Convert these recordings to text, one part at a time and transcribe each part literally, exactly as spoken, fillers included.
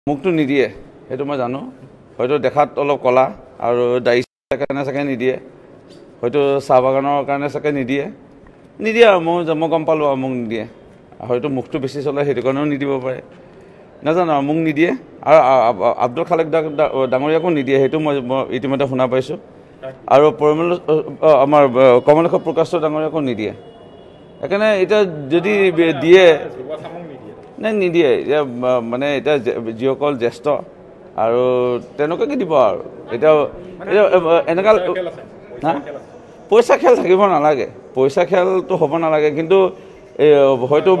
মুখটো নিদিয়ে সেইটো মই জানো হয়তো দেখাত অলপ কলা আৰু দাইছ কাৰণে চাগে নিদিয়ে হয়তো চাহ বাগানৰ কাৰণে চাগে নিদিয়ে নিদিয়ে মই মই গম পালো মোক নিদিয়ে হয়তো মুখটো বেছি চলে সেইটো কাৰণেও নিদিব পাৰে নাজানো মোক নিদিয়ে আৰু আব্দুল খালেক ডাঙৰীয়াকো নিদিয়ে সেইটো মই ইতিমধ্যে শুনা পাইছোঁ আৰু পৰিমল আমাৰ কমলেশ প্ৰকাশ ডাঙৰীয়াকো নিদিয়ে সেইকাৰণে এতিয়া যদি দিয়ে নাই নিদিয়ে এতিয়া মানে এতিয়া যিসকল জ্যেষ্ঠ আৰু তেনেকুৱাকৈ দিব আৰু এতিয়া এনেকুৱা হা পইচা খেল থাকিব নালাগে পইচা খেলটো হ'ব নালাগে কিন্তু হয়তো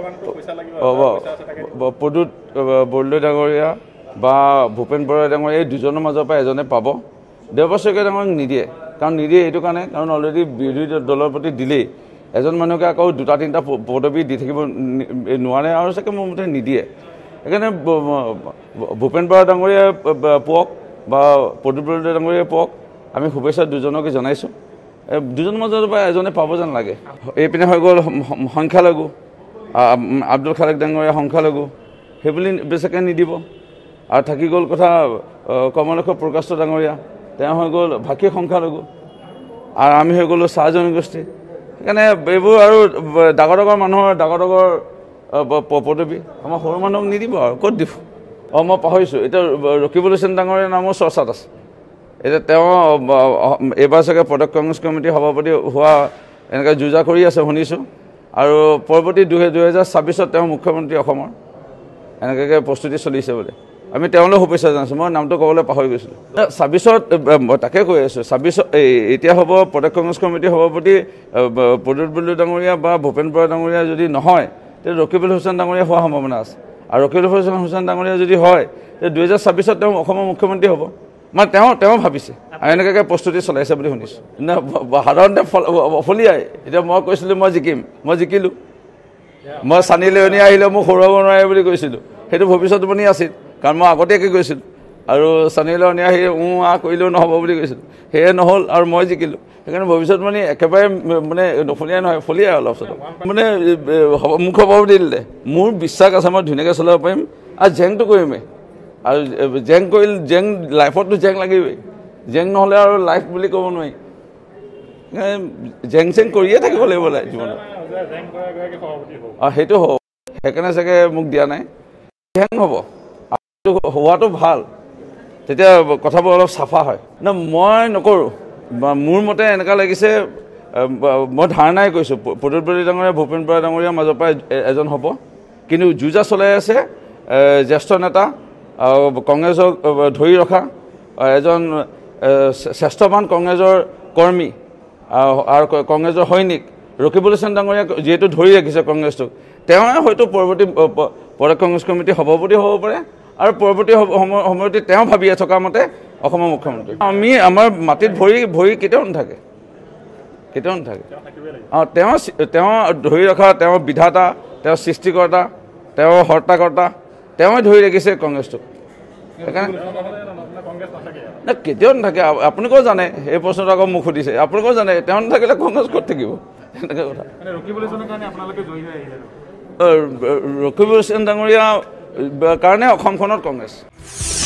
প্ৰদ্যুৎ বৰদলৈ ডাঙৰীয়া বা ভূপেন বৰা ডাঙৰীয়া এই দুজনৰ মাজৰ পৰা এজনে পাব দেৱব্ৰত শইকীয়া ডাঙৰীয়াক নিদিয়ে কাৰণ নিদিয়ে এইটো কাৰণে কাৰণ অলৰেডি বিৰোধী দলৰ প্ৰতি দিলেই এজন মানুহকে আকৌ দুটা তিনিটা পদবী দি থাকিব নোৱাৰে আৰু চাগে মোৰ মতে নিদিয়ে সেইকাৰণে ভূপেন বৰা ডাঙৰীয়া পওক বা প্ৰদ্যুৎ বৰদলৈ ডাঙৰীয়া পওক আমি শুভেচ্ছা দুজনকে জনাইছোঁ দুজনৰ মাজৰ পৰা এজনে পাব যেন লাগে এইপিনে হৈ গ'ল সংখ্যালঘু আব্দুল খালেক ডাঙৰীয়া সংখ্যালঘু সেইবুলি বেচাকৈ নিদিব আৰু থাকি গ'ল কথা কমলেশ প্ৰকাশ ডাঙৰীয়া তেওঁ হৈ গ'ল ভাষিক সংখ্যালঘু আৰু আমি হৈ গ'লোঁ চাহ জনগোষ্ঠী সেইকাৰণে এইবোৰ আৰু ডাঙৰ ডাঙৰ মানুহৰ ডাঙৰ ডাঙৰ পদবী আমাৰ সৰু মানুহক নিদিব আৰু ক'ত দিব অঁ মই পাহৰিছোঁ এতিয়া ৰকিবুল হুছেইন ডাঙৰীয়া নামৰ চৰ্চাত আছে এতিয়া তেওঁ এইবাৰ চাগে প্ৰদেশ কংগ্ৰেছ কমিটিৰ সভাপতি হোৱা এনেকৈ যুঁজা কৰি আছে শুনিছোঁ আৰু পৰৱৰ্তী দুহে দুহেজাৰ ছাব্বিছত তেওঁ মুখ্যমন্ত্ৰী অসমৰ এনেকৈ প্ৰস্তুতি চলিছে বুলি আমি তেওঁলৈ শুভেচ্ছা জনাইছোঁ মই নামটো ক'বলৈ পাহৰি গৈছিলোঁ ছাব্বিছত মই তাকে কৈ আছোঁ ছাব্বিছত এতিয়া হ'ব প্ৰদেশ কংগ্ৰেছ কমিটিৰ সভাপতি প্ৰদ্যুৎ বৰদলৈ ডাঙৰীয়া বা ভূপেন বৰা ডাঙৰীয়া যদি নহয় তেতিয়া ৰকিবুল হুছেইন ডাঙৰীয়া হোৱাৰ সম্ভাৱনা আছে আৰু ৰকিবুল হুছেইন ডাঙৰীয়া যদি হয় তেতিয়া দুহেজাৰ ছাব্বিছত তেওঁ অসমৰ মুখ্যমন্ত্ৰী হ'ব মানে তেওঁ তেওঁ ভাবিছে আৰু এনেকুৱাকৈ প্ৰস্তুতি চলাইছে বুলি শুনিছোঁ নে সাধাৰণতে ফলিয়াই এতিয়া মই কৈছিলোঁ মই জিকিম মই জিকিলোঁ মই চানি লিয়নি আহিলে মোক হৰুৱাব নোৱাৰে বুলি কৈছিলোঁ সেইটো ভৱিষ্যতবাণী আছিল কাৰণ মই আগতীয়াকৈ কৈছিলোঁ আৰু চানি লিয়নি আহি ওঁ আহ কৰিলেও নহ'ব বুলি কৈছিলোঁ সেয়ে নহ'ল আৰু মই জিকিলোঁ সেইকাৰণে ভৱিষ্যতবাণী একেবাৰে মানে ফলিয়াই নহয় ফলিয়াই অলপ চলপ মানে মোক সভাপতি দিলে মোৰ বিশ্বাস আছে মই ধুনীয়াকৈ চলাব পাৰিম আৰু জেংটো কৰিমেই আৰু জেং কৰিলে জেং লাইফততো জেং লাগিবই জেং নহ'লে আৰু লাইফ বুলি ক'ব নোৱাৰি জেং চেং কৰিয়ে থাকিব লাগিব জীৱনত অঁ সেইটো হ'ব সেইকাৰণে চাগে মোক দিয়া নাই জেং হ'ব হোৱাটো ভাল তেতিয়া কথাবোৰ অলপ চাফা হয় ন মই নকৰোঁ মোৰ মতে এনেকুৱা লাগিছে মই ধাৰণাই কৈছোঁ প্ৰদ্যুৎ বৰদলৈ ডাঙৰীয়া ভূপেন বৰা ডাঙৰীয়াৰ মাজৰ পৰা এজন হ'ব কিন্তু যুঁজা চলাই আছে জ্যেষ্ঠ নেতা কংগ্ৰেছক ধৰি ৰখা এজন শ্ৰেষ্ঠৱান কংগ্ৰেছৰ কৰ্মী আৰু কংগ্ৰেছৰ সৈনিক ৰকিবুল হুছেইন ডাঙৰীয়াক যিহেতু ধৰি ৰাখিছে কংগ্ৰেছটোক তেওঁৱে হয়তো পৰৱৰ্তী প্ৰদেশ কংগ্ৰেছ কমিটিৰ সভাপতি হ'ব পাৰে আৰু পৰৱৰ্তী সময়তে তেওঁ ভাবি থকা মতে অসমৰ মুখ্যমন্ত্ৰী আমি আমাৰ মাটিত ভৰি ভৰি কেতিয়াও নাথাকে কেতিয়াও নাথাকে অঁ তেওঁ তেওঁ ধৰি ৰখা তেওঁ বিধাতা তেওঁ সৃষ্টিকৰ্তা তেওঁ হৰ্তাকৰ্তা তেওঁৱে ধৰি ৰাখিছে কংগ্ৰেছটোক সেইকাৰণে নাই কেতিয়াও নাথাকে আপোনালোকেও জানে এই প্ৰশ্নটো আকৌ মোক সুধিছে আপোনালোকেও জানে তেওঁ নাথাকিলে কংগ্ৰেছ ক'ত থাকিব এনেকৈ কথা ৰকিবুল হুছেইন ডাঙৰীয়া কাৰণে অসমখনত কংগ্ৰেছ